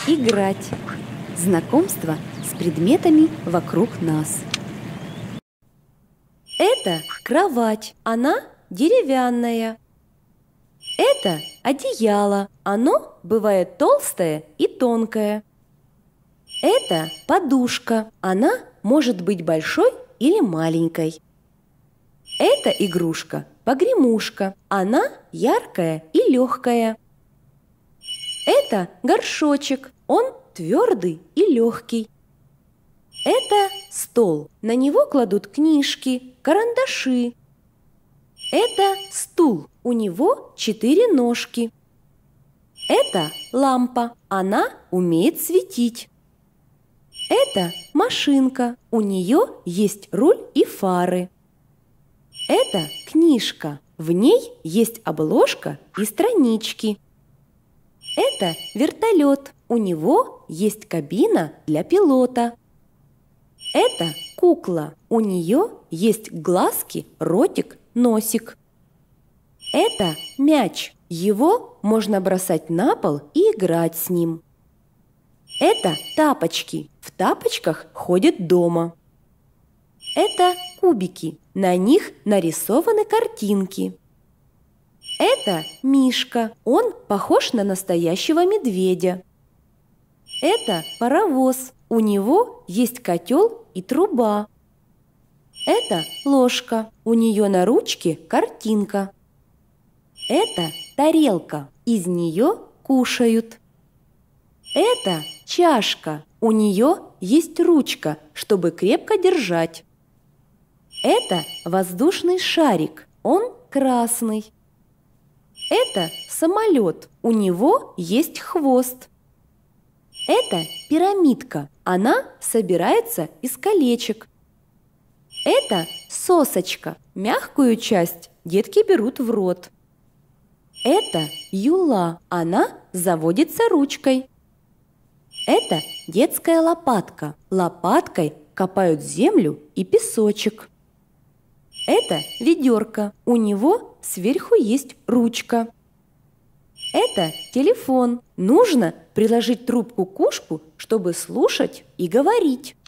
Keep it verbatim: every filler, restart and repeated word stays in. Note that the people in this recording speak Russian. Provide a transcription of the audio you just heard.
Играть. Знакомство с предметами вокруг нас. Это кровать, она деревянная. Это одеяло, оно бывает толстое и тонкое. Это подушка, она может быть большой или маленькой. Это игрушка погремушка, она яркая и легкая. Это горшочек, он твердый и легкий. Это стол, на него кладут книжки, карандаши. Это стул, у него четыре ножки. Это лампа, она умеет светить. Это машинка, у нее есть руль и фары. Это книжка, в ней есть обложка и странички. Это вертолет, у него есть кабина для пилота. Это кукла, у нее есть глазки, ротик, носик. Это мяч, его можно бросать на пол и играть с ним. Это тапочки, в тапочках ходят дома. Это кубики, на них нарисованы картинки. Это мишка, он похож на настоящего медведя. Это паровоз, у него есть котел и труба. Это ложка, у нее на ручке картинка. Это тарелка, из нее кушают. Это чашка, у нее есть ручка, чтобы крепко держать. Это воздушный шарик, он красный. Это самолет, у него есть хвост. Это пирамидка, она собирается из колечек. Это сосочка, мягкую часть детки берут в рот. Это юла, она заводится ручкой. Это детская лопатка, лопаткой копают землю и песочек. Это ведерко, у него сверху есть ручка. Это телефон, нужно приложить трубку к ушку, чтобы слушать и говорить.